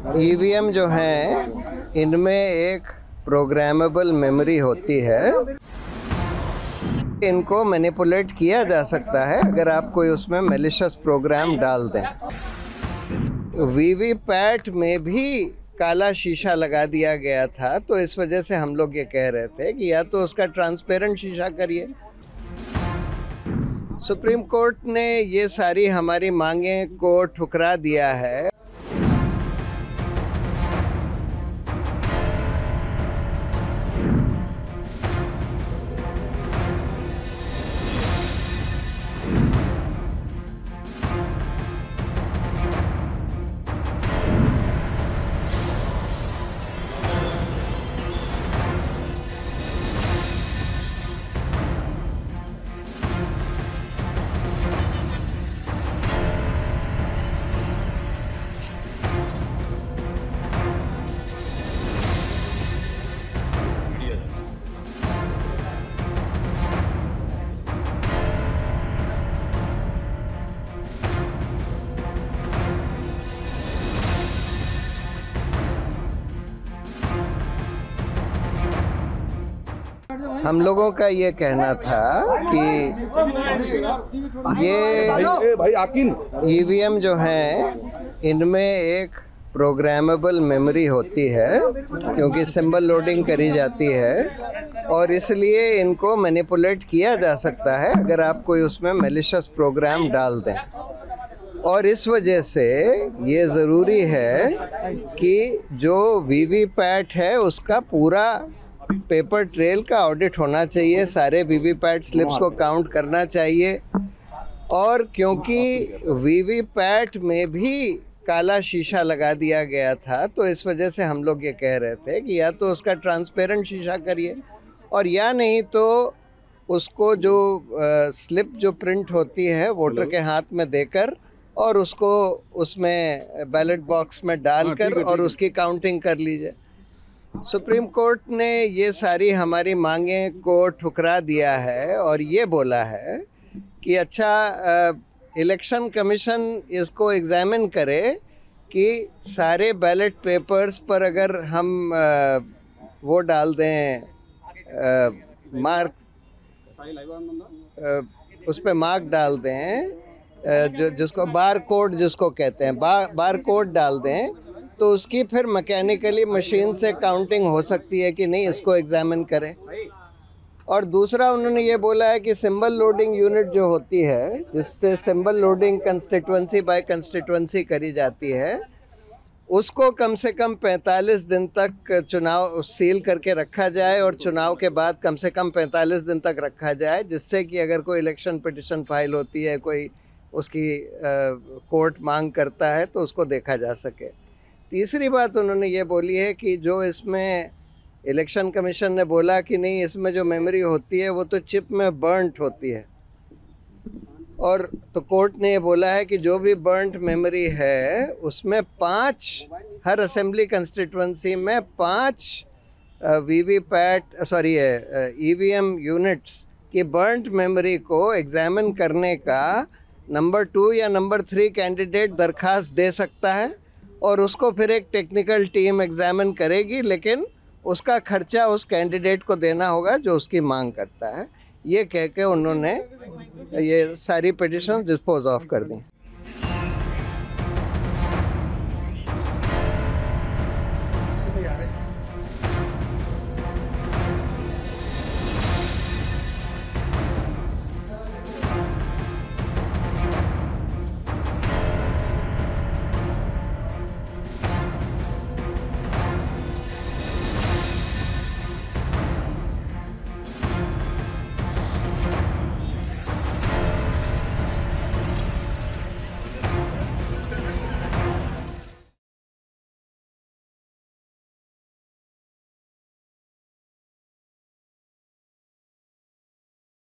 EVM जो हैं इनमें एक प्रोग्रामेबल मेमोरी होती है। इनको मैनिपुलेट किया जा सकता है अगर आप कोई उसमें मैलिशियस प्रोग्राम डाल दें। वीवीपैट में भी काला शीशा लगा दिया गया था, तो इस वजह से हम लोग ये कह रहे थे कि या तो उसका ट्रांसपेरेंट शीशा करिए। सुप्रीम कोर्ट ने ये सारी हमारी मांगें को ठुकरा दिया है। हम लोगों का ये कहना था कि ये ईवीएम जो हैं इनमें एक प्रोग्रामेबल मेमोरी होती है, क्योंकि सिंबल लोडिंग करी जाती है और इसलिए इनको मैनिपुलेट किया जा सकता है अगर आप कोई उसमें मैलिशियस प्रोग्राम डाल दें। और इस वजह से ये ज़रूरी है कि जो वीवीपैट है उसका पूरा पेपर ट्रेल का ऑडिट होना चाहिए, सारे वीवीपैट स्लिप्स को काउंट करना चाहिए। और क्योंकि वीवीपैट में भी काला शीशा लगा दिया गया था, तो इस वजह से हम लोग ये कह रहे थे कि या तो उसका ट्रांसपेरेंट शीशा करिए और या नहीं तो उसको जो स्लिप जो प्रिंट होती है वोटर के हाथ में देकर और उसको उसमें बैलेट बॉक्स में डालकर और उसकी काउंटिंग कर लीजिए। सुप्रीम कोर्ट ने ये सारी हमारी मांगें को ठुकरा दिया है और ये बोला है कि अच्छा इलेक्शन कमीशन इसको एग्जामिन करे कि सारे बैलेट पेपर्स पर अगर हम वो डाल दें मार्क, उस पर मार्क डाल दें, जिसको बार कोड जिसको कहते हैं, बार कोड डाल दें, तो उसकी फिर मैकेनिकली मशीन से काउंटिंग हो सकती है कि नहीं, इसको एग्जामिन करें। और दूसरा उन्होंने ये बोला है कि सिंबल लोडिंग यूनिट जो होती है, जिससे symbol loading constituency by constituency करी जाती है, उसको कम से कम 45 दिन तक चुनाव सील करके रखा जाए और चुनाव के बाद कम से कम 45 दिन तक रखा जाए, जिससे कि अगर कोई इलेक्शन पिटिशन फाइल होती है, कोई उसकी कोर्ट मांग करता है, तो उसको देखा जा सके। तीसरी बात उन्होंने ये बोली है कि जो इसमें इलेक्शन कमीशन ने बोला कि नहीं, इसमें जो मेमोरी होती है वो तो चिप में बर्न्ट होती है, और तो कोर्ट ने ये बोला है कि जो भी बर्न्ट मेमोरी है उसमें 5 हर असेंबली कंस्टिट्यूंसी में 5 ईवीएम यूनिट्स की बर्न्ट मेमोरी को एग्जामिन करने का नंबर 2 या नंबर 3 कैंडिडेट दरख्वास्त दे सकता है और उसको फिर एक टेक्निकल टीम एग्जामिन करेगी, लेकिन उसका खर्चा उस कैंडिडेट को देना होगा जो उसकी मांग करता है। ये कह के उन्होंने ये सारी पिटिशन डिस्पोज ऑफ कर दी।